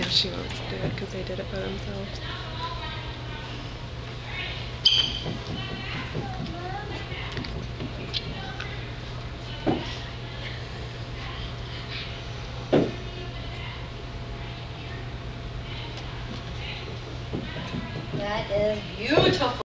now she wants to do it because they did it by themselves. That is beautiful.